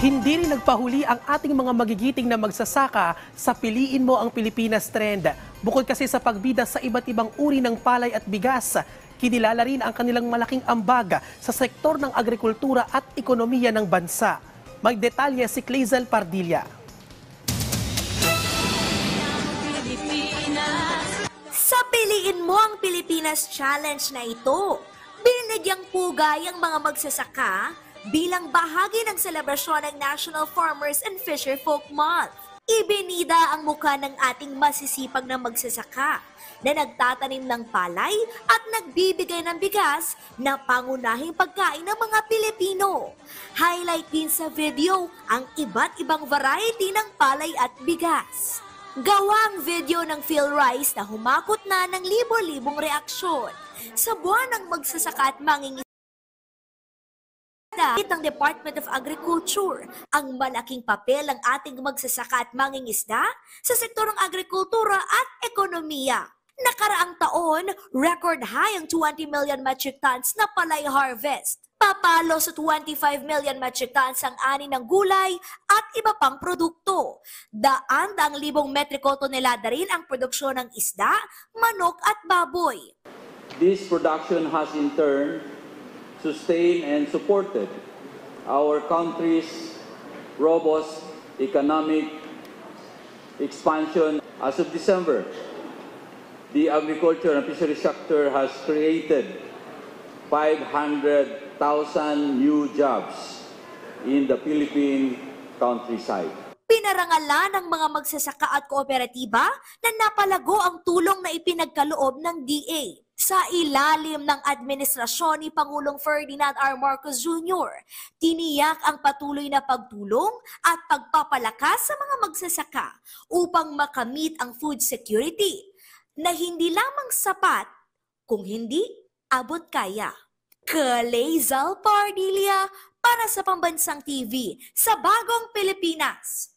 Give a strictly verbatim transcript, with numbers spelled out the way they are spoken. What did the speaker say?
Hindi rin nagpahuli ang ating mga magigiting na magsasaka sa Piliin Mo ang Pilipinas trend. Bukod kasi sa pagbida sa iba't ibang uri ng palay at bigas, kinilala rin ang kanilang malaking ambag sa sektor ng agrikultura at ekonomiya ng bansa. May detalye si Clazel Pardilla. Sa Piliin Mo ang Pilipinas Challenge na ito, binigyang pugay ang mga magsasaka bilang bahagi ng selebrasyon ng National Farmers and Fisher Folk Month. Ibinida ang mukha ng ating masisipag na magsasaka na nagtatanim ng palay at nagbibigay ng bigas na pangunahing pagkain ng mga Pilipino. Highlight din sa video ang iba't ibang variety ng palay at bigas. Gawang video ng Phil Rice na humakot na ng libo-libong reaksyon. Sa buwan ng magsasaka at mangingisda ng Department of Agriculture, ang malaking papel ng ating magsasaka at mangingisda sa sektorong agrikultura at ekonomiya. Nakaraang taon, record high ang twenty million metric tons na palay harvest. Papalo sa twenty-five million metric tons ang ani ng gulay at iba pang produkto. Daan-daang libong metriko tonelada rin ang produksyon ng isda, manok at baboy. This production has in turn sustained and supported our country's robust economic expansion. As of December, the agriculture and fisheries sector has created five hundred thousand new jobs in the Philippine countryside. Pinarangalan ng mga magsasaka at kooperatiba na napalago ang tulong na ipinagkaloob ng D A. Sa ilalim ng administrasyon ni Pangulong Ferdinand R. Marcos Junior, tiniyak ang patuloy na pagtulong at pagpapalakas sa mga magsasaka upang makamit ang food security na hindi lamang sapat, kung hindi abot kaya. Clazel Pardilla para sa Pambansang T V sa Bagong Pilipinas.